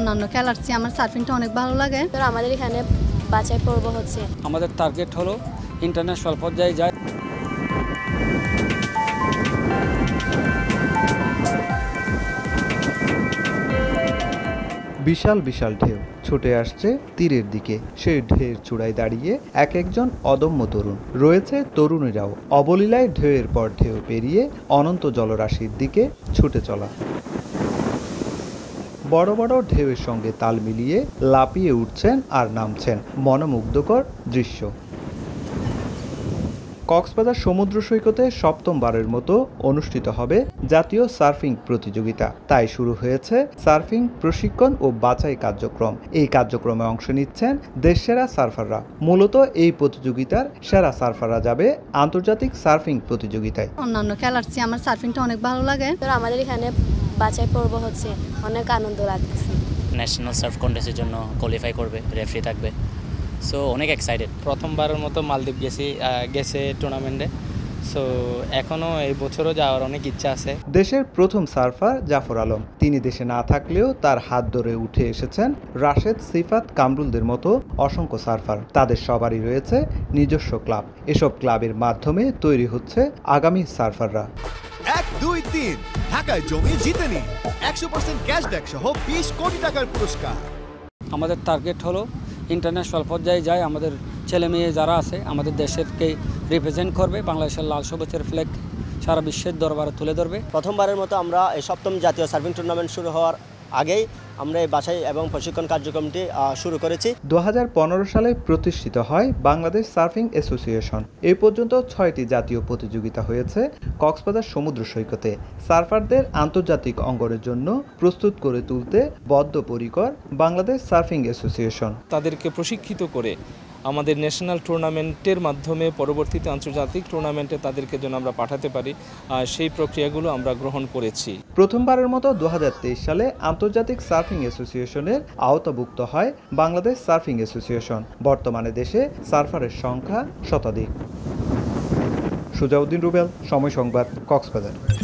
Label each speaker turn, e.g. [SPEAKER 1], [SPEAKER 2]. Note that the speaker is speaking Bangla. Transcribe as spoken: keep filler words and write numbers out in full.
[SPEAKER 1] অন্যান্য খেলার চেয়ে আমার সার্ফিংটা অনেক ভালো লাগে।
[SPEAKER 2] তো আমাদের এখানে বাছাই পর্ব হচ্ছে।
[SPEAKER 3] আমাদের টার্গেট হলো ইন্টারন্যাশনাল পর্যায়ে যায়।
[SPEAKER 4] বিশাল বিশাল ঢেউ ছুটে আসছে তীরের দিকে। সেই ঢেউয়ের চূড়ায় দাঁড়িয়ে এক একজন অদম্য তরুণ। রয়েছে তরুণীরাও অবলীলায় ঢেউয়ের পর ঢেউ পেরিয়ে অনন্ত জলরাশির দিকে ছুটে চলা। বড় বড় ঢেউয়ের সঙ্গে তাল মিলিয়ে লাফিয়ে উঠছেন আর নামছেন, মনোমুগ্ধকর দৃশ্য। কক্সবাজার সমুদ্র সৈকতে সপ্তমবারের মতো অনুষ্ঠিত হবে জাতীয় সার্ফিং প্রতিযোগিতা। তাই শুরু হয়েছে সার্ফিং প্রশিক্ষণ ও বাছাই কার্যক্রম। এই কার্যক্রমে অংশ নিচ্ছেন দেশসেরা সার্ফাররা। মূলত এই প্রতিযোগিতার সেরা সার্ফাররা যাবে আন্তর্জাতিক সার্ফিং প্রতিযোগিতায়।
[SPEAKER 1] অন্যান্য খেলার চেয়ে আমার সার্ফিংটা অনেক ভালো লাগে।
[SPEAKER 2] তো আমাদের এখানে বাছাই পর্ব হচ্ছে, অনেক আনন্দ লাগতেছে।
[SPEAKER 5] ন্যাশনাল সার্ফ কন্টেস্টের জন্য কোয়ালিফাই করবে, রেফারি থাকবে, সো অনেক এক্সাইটেড।
[SPEAKER 6] প্রথমবারের মতো মালদ্বীপ গেছি গেছে টুর্নামেন্টে, সো এখনও এই বছরও যাওয়ার অনেক ইচ্ছা আছে।
[SPEAKER 4] দেশের প্রথম সার্ফার জাফর আলম, তিনি দেশে না থাকলেও তার হাত ধরে উঠে এসেছেন রাশেদ, সিফাত, কামরুলদের মতো অসংখ্য সার্ফার। তাদের সবারই রয়েছে নিজস্ব ক্লাব। এসব ক্লাবের মাধ্যমে তৈরি হচ্ছে আগামী সার্ফাররা।
[SPEAKER 7] এক দুই তিন ঢাকায় জমি জিতে নিন একশো পার্সেন্ট ক্যাশব্যাক সহ বিশ কোটি টাকার পুরস্কার।
[SPEAKER 3] আমাদের টার্গেট হলো ইন্টারন্যাশনাল পর্যায়ে যায়। আমাদের ছেলে মেয়ে যারা আছে আমাদের দেশেরকে রিপ্রেজেন্ট করবে, বাংলাদেশের লাল সবুজের ফ্ল্যাগ সারা বিশ্বের দরবারে তুলে ধরবে।
[SPEAKER 8] প্রথমবারের মতো আমরা এই সপ্তম জাতীয় সার্ফিং টুর্নামেন্ট শুরু হওয়ার আগেই আমরা এই বাছাই এবং প্রশিক্ষণ কার্যক্রমটি শুরু করেছি।
[SPEAKER 4] দু হাজার পনেরো সালে প্রতিষ্ঠিত হয় বাংলাদেশ সার্ফিং অ্যাসোসিয়েশন। এ পর্যন্ত ছয়টি জাতীয় প্রতিযোগিতা হয়েছে কক্সবাজার সমুদ্র সৈকতে। সার্ফারদের আন্তর্জাতিক অঙ্গনের জন্য প্রস্তুত করে তুলতে বদ্ধপরিকর বাংলাদেশ সার্ফিং অ্যাসোসিয়েশন।
[SPEAKER 6] তাদেরকে প্রশিক্ষিত করে আমাদের ন্যাশনাল টুর্নামেন্টের মাধ্যমে পরবর্তীতে আন্তর্জাতিক টুর্নামেন্টে তাদেরকে যেন আমরা পাঠাতে পারি, সেই প্রক্রিয়াগুলো আমরা গ্রহণ করেছি।
[SPEAKER 4] প্রথমবারের মতো দু হাজার তেইশ সালে আন্তর্জাতিক সার্ফিং অ্যাসোসিয়েশনের আওতাভুক্ত হয় বাংলাদেশ সার্ফিং অ্যাসোসিয়েশন। বর্তমানে দেশে সার্ফারের সংখ্যা শতাধিক। সুজাউদ্দিন রুবেল, সময় সংবাদ, কক্সবাজার।